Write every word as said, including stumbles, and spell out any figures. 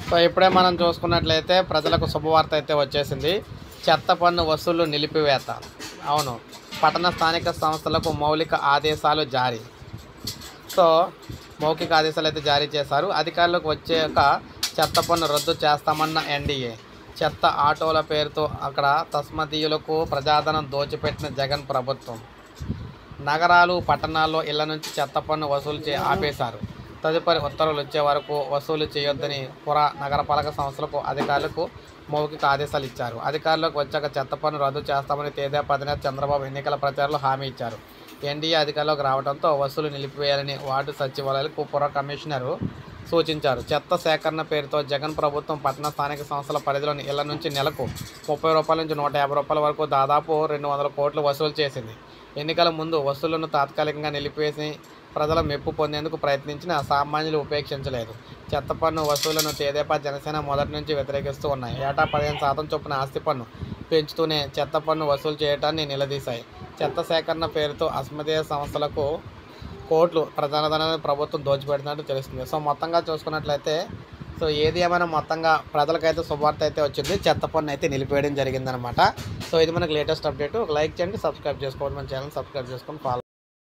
So ఇప్పుడే మనం చూసుకున్నట్లయితే ప్రజలకు శుభవార్త అయితే వచ్చేసింది. చెత్త పన్ను వసూళ్లు నిలిపివేత. అవును, పట్టణ స్థానిక సంస్థలకు మౌలిక ఆదేశాలు జారీ. సో మౌఖిక ఆదేశాలు అయితే జారీ చేశారు. అధికారులకు వచ్చాక చెత్త పన్ను రద్దు చేస్తామన్న ఎన్డీఏ. చెత్త ఆటోల పేరుతో అక్కడ తస్మదీయులకు ప్రజాధనం దోచిపెట్టిన జగన్ ప్రభుత్వం. నగరాలు పట్టణాల్లో ఇళ్ల నుంచి చెత్త పన్ను వసూలు చే ఆపేశారు. తదుపరి ఉత్తర్వులు వచ్చే వరకు వసూలు చేయొద్దని పుర నగరపాలక సంస్థలకు అధికారులకు మౌఖిక ఆదేశాలు ఇచ్చారు. అధికారులకు వచ్చాక చెత్త పన్ను రద్దు చేస్తామని తెదేపా అధినేత చంద్రబాబు ఎన్నికల ప్రచారంలో హామీ ఇచ్చారు. ఎన్డీఏ అధికారంలోకి రావడంతో వసూలు నిలిపివేయాలని వార్డు సచివాలయాలకు పుర కమిషనరు సూచించారు. చెత్త సేకరణ పేరుతో జగన్ ప్రభుత్వం పట్టణ స్థానిక సంస్థల పరిధిలోని ఇళ్ల నుంచి నెలకు ముప్పై రూపాయల నుంచి నూట యాభై రూపాయల వరకు దాదాపు రెండు వందల కోట్లు వసూలు చేసింది. ఎన్నికల ముందు వసూళ్లను తాత్కాలికంగా నిలిపేసి ప్రజల మెప్పు పొందేందుకు ప్రయత్నించిన సామాన్యులు ఉపేక్షించలేదు. చెత్త పన్ను వసూళ్లను తెదేపా జనసేన మొదటి నుంచి వ్యతిరేకిస్తూ ఉన్నాయి. ఏటా పదిహేను శాతం చొప్పున ఆస్తి పన్ను పెంచుతూనే చెత్త పన్ను వసూలు చేయడాన్ని నిలదీశాయి. చెత్త సేకరణ పేరుతో అసమర్థీయ సంస్థలకు కోట్లు ప్రజాధనాన్ని ప్రభుత్వం దోచిపెడుతున్నట్టు తెలుస్తుంది. సో మొత్తంగా చూసుకున్నట్లయితే సో ఏది ఏమైనా మొత్తంగా ప్రజలకైతే శుభవార్త అయితే వచ్చింది. చెత్త పన్ను అయితే నిలిపేయడం జరిగిందనమాట. సో ఇది మనకు లేటెస్ట్ అప్డేట్. ఒక లైక్ చేయండి, సబ్స్క్రైబ్ చేసుకోండి, మన ఛానల్ సబ్స్క్రైబ్ చేసుకొని ఫాలో